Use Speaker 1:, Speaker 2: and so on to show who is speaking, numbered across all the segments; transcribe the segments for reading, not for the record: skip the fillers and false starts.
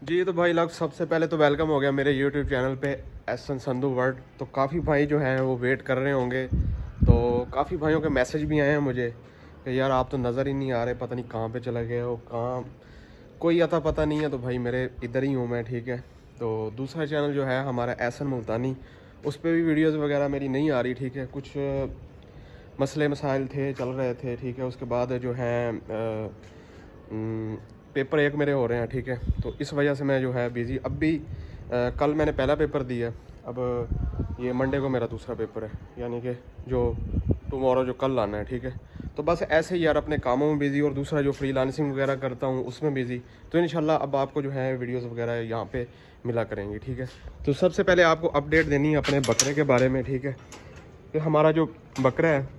Speaker 1: जी तो भाई लोग सबसे पहले तो वेलकम हो गया मेरे यूट्यूब चैनल पे एसन संधू वर्ल्ड। तो काफ़ी भाई जो हैं वो वेट कर रहे होंगे। तो काफ़ी भाइयों के मैसेज भी आए हैं मुझे कि यार आप तो नज़र ही नहीं आ रहे, पता नहीं कहाँ पे चले गए हो, कहाँ कोई अता पता नहीं है। तो भाई मेरे इधर ही हूँ मैं, ठीक है। तो दूसरा चैनल जो है हमारा एसन मुल्तानी, उस पर भी वीडियोज़ वगैरह मेरी नहीं आ रही, ठीक है। कुछ मसले मसाइल थे, चल रहे थे, ठीक है। उसके बाद जो है पेपर एक मेरे हो रहे हैं, ठीक है। तो इस वजह से मैं जो है बिज़ी। अब भी कल मैंने पहला पेपर दिया, अब ये मंडे को मेरा दूसरा पेपर है, यानी कि जो टुमारो जो कल आना है, ठीक है। तो बस ऐसे ही यार अपने कामों में बिज़ी, और दूसरा जो फ्रीलांसिंग वगैरह करता हूँ उसमें बिज़ी। तो इंशाल्लाह अब आपको जो है वीडियोस वगैरह यहाँ पे मिला करेंगी, ठीक है। तो सबसे पहले आपको अपडेट देनी है अपने बकरे के बारे में, ठीक है। कि हमारा जो बकरा है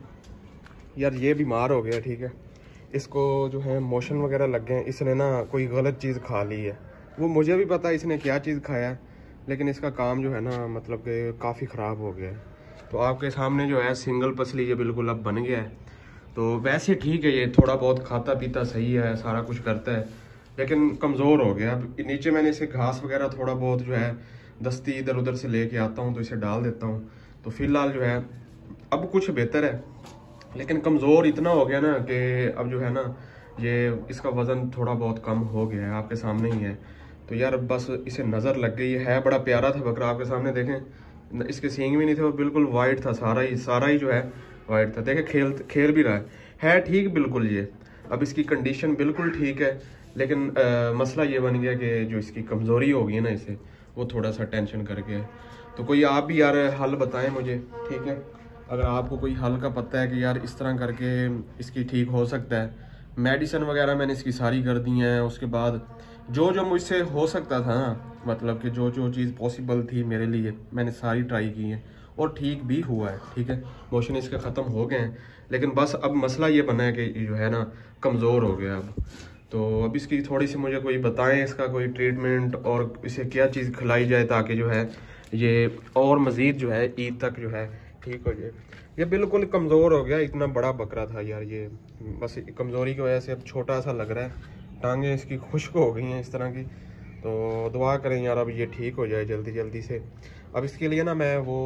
Speaker 1: यार ये बीमार हो गया, ठीक है। इसको जो है मोशन वगैरह लग गए हैं, इसने ना कोई गलत चीज़ खा ली है। वो मुझे भी पता है इसने क्या चीज़ खाया है, लेकिन इसका काम जो है ना मतलब कि काफ़ी ख़राब हो गया है। तो आपके सामने जो है सिंगल पसली ये बिल्कुल अब बन गया है। तो वैसे ठीक है, ये थोड़ा बहुत खाता पीता सही है, सारा कुछ करता है, लेकिन कमज़ोर हो गया। अब नीचे मैंने इसे घास वगैरह थोड़ा बहुत जो है दस्ती इधर उधर से लेके आता हूँ, तो इसे डाल देता हूँ। तो फिलहाल जो है अब कुछ बेहतर है, लेकिन कमज़ोर इतना हो गया ना कि अब जो है ना ये इसका वज़न थोड़ा बहुत कम हो गया है, आपके सामने ही है। तो यार बस इसे नज़र लग गई है। बड़ा प्यारा था बकरा, आपके सामने देखें, इसके सींग भी नहीं थे, वो बिल्कुल वाइट था, सारा ही जो है वाइट था। देखें खेल भी रहा है ठीक बिल्कुल ये। अब इसकी कंडीशन बिल्कुल ठीक है, लेकिन मसला ये बन गया कि जो इसकी कमज़ोरी हो गई है ना, इसे वो थोड़ा सा टेंशन करके है। तो कोई आप भी यार हल बताएं मुझे, ठीक है। अगर आपको कोई हल का पता है कि यार इस तरह करके इसकी ठीक हो सकता है। मेडिसिन वगैरह मैंने इसकी सारी कर दी हैं। उसके बाद जो जो मुझसे हो सकता था ना, मतलब कि जो जो चीज़ पॉसिबल थी मेरे लिए, मैंने सारी ट्राई की है और ठीक भी हुआ है, ठीक है। मोशन इसके ख़त्म हो गए हैं, लेकिन बस अब मसला ये बना है कि जो है ना कमज़ोर हो गया अब। तो अब इसकी थोड़ी सी मुझे कोई बताएं, इसका कोई ट्रीटमेंट और इसे क्या चीज़ खिलाई जाए ताकि जो है ये और मज़ीद जो है ईद तक जो है ठीक हो जाए। ये बिल्कुल कमज़ोर हो गया, इतना बड़ा बकरा था यार ये, बस कमज़ोरी की वजह से अब छोटा सा लग रहा है। टांगें इसकी खुश्क हो गई हैं इस तरह की। तो दुआ करें यार अब ये ठीक हो जाए जल्दी जल्दी से। अब इसके लिए ना मैं वो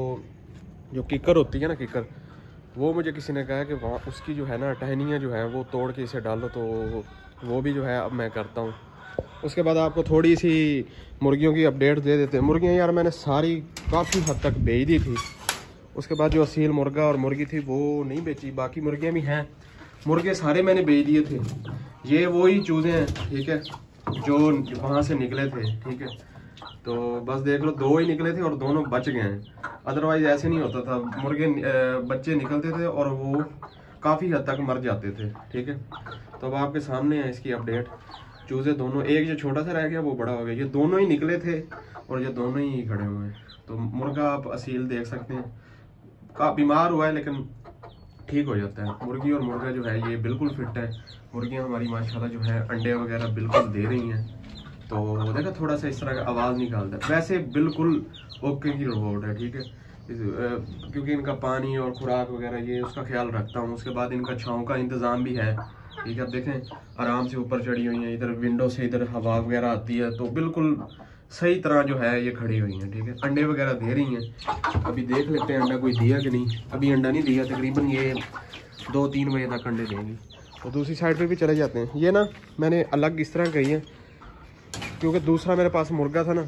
Speaker 1: जो किकर होती है ना, किकर, वो मुझे किसी ने कहा है कि वहाँ उसकी जो है ना टहनियाँ जो है वो तोड़ के इसे डालो, तो वो भी जो है अब मैं करता हूँ। उसके बाद आपको थोड़ी सी मुर्गियों की अपडेट दे देते हैं। मुर्गियाँ यार मैंने सारी काफ़ी हद तक बेच दी थी। उसके बाद जो असील मुर्गा और मुर्गी थी वो नहीं बेची, बाकी मुर्गियाँ भी हैं। मुर्गे सारे मैंने बेच दिए थे। ये वही चूज़े हैं, ठीक है, जो वहाँ से निकले थे, ठीक है। तो बस देख लो, दो ही निकले थे और दोनों बच गए हैं। अदरवाइज ऐसे नहीं होता था, मुर्गे बच्चे निकलते थे और वो काफ़ी हद तक मर जाते थे, ठीक है। तो अब आपके सामने है इसकी अपडेट। चूज़े दोनों, एक जो छोटा सा रह गया वो बड़ा हो गया, ये दोनों ही निकले थे और ये दोनों ही खड़े हुए हैं। तो मुर्गा आप असील देख सकते हैं, का बीमार हुआ है लेकिन ठीक हो जाता है। मुर्गी और मुर्गा जो है ये बिल्कुल फिट है। मुर्गियाँ हमारी माशाल्लाह जो है अंडे वगैरह बिल्कुल दे रही हैं। तो देखा थोड़ा सा इस तरह का आवाज़ निकालता है, वैसे बिल्कुल ओके की रिपोर्ट है, ठीक है। क्योंकि इनका पानी और खुराक वगैरह ये उसका ख्याल रखता हूँ। उसके बाद इनका छाँव का इंतज़ाम भी है, ठीक है। अब देखें आराम से ऊपर चढ़ी हुई हैं, इधर विंडो से इधर हवा वगैरह आती है, तो बिल्कुल सही तरह जो है ये खड़ी हुई हैं, ठीक है। अंडे वगैरह दे रही हैं। अभी देख लेते हैं अंडा कोई दिया कि नहीं। अभी अंडा नहीं दिया, तकरीबन ये 2-3 बजे तक अंडे देंगी। तो दूसरी साइड पे भी चले जाते हैं। ये ना मैंने अलग इस तरह कही है क्योंकि दूसरा मेरे पास मुर्गा था ना,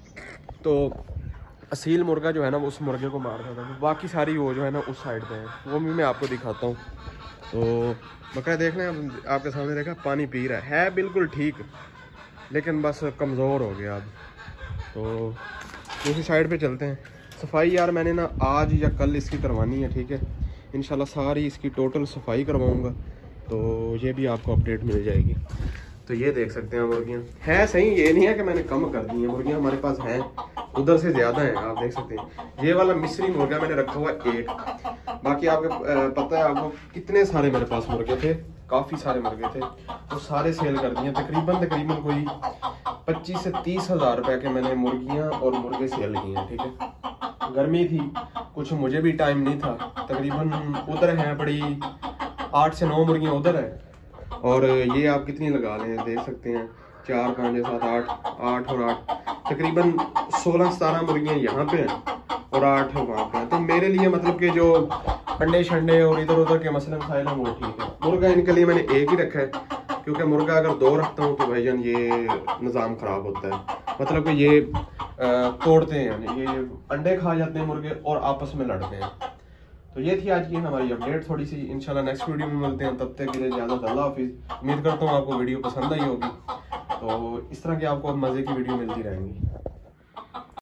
Speaker 1: तो असील मुर्गा जो है ना वो उस मुर्गे को मार रहा था। तो बाकी सारी वो जो है ना उस साइड पे है, वो भी मैं आपको दिखाता हूँ। तो बकरा देख लें, आपके सामने देखा पानी पी रहा है बिल्कुल ठीक, लेकिन बस कमज़ोर हो गया अब। तो दूसरी साइड पे चलते हैं। सफाई यार मैंने ना आज या कल इसकी करवानी है, ठीक है। इंशाल्लाह सारी इसकी टोटल सफाई करवाऊँगा, तो ये भी आपको अपडेट मिल जाएगी। तो ये देख सकते हैं मुर्गियाँ हैं सही, ये नहीं है कि मैंने कम कर दी हैं। मुर्गियाँ हमारे पास हैं, उधर से ज़्यादा हैं, आप देख सकते हैं। ये वाला मिस्री मुर्गा मैंने रखा हुआ है एक, बाकी आपको पता है आपको कितने सारे मेरे पास मुर्गे थे, काफ़ी सारे मुर्गे थे, तो सारे सेल कर दिए। तकरीबन कोई 25 से 30 हज़ार रुपए के मैंने मुर्गियाँ और मुर्गे सेल किए हैं, ठीक है। गर्मी थी, कुछ मुझे भी टाइम नहीं था। तकरीबन उधर हैं बड़ी 8 से 9 मुर्गियाँ उधर है, और ये आप कितनी लगा लें देख सकते हैं। 4 5 6 7 8 और 8 तकरीबन 16-17 मुर्गियाँ यहाँ पे हैं और 8 वहाँ पे हैं। तो मेरे लिए मतलब कि जो अंडे शंडे और इधर उधर के मसले मसाइल हैं वो ठीक है। मुर्गा इनके लिए मैंने एक ही रखा है, क्योंकि मुर्गा अगर 2 रखता हूँ तो भाईजान ये निज़ाम ख़राब होता है, मतलब कि ये तोड़ते हैं, यानी ये अंडे खा जाते हैं मुर्गे और आपस में लड़ते हैं। तो ये थी आज की हमारी अपडेट थोड़ी सी। इंशाल्लाह नेक्स्ट वीडियो में मिलते हैं, तब तक के लिए इजाज़त, अल्लाह हाफिज़। उम्मीद करता हूँ आपको वीडियो पसंद आई होगी, तो इस तरह की आपको मज़े की वीडियो मिलती रहेंगी।